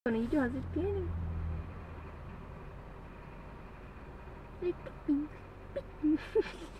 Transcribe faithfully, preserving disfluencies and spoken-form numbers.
Quando a gente rosa de piano. Ai, pipim, pipim.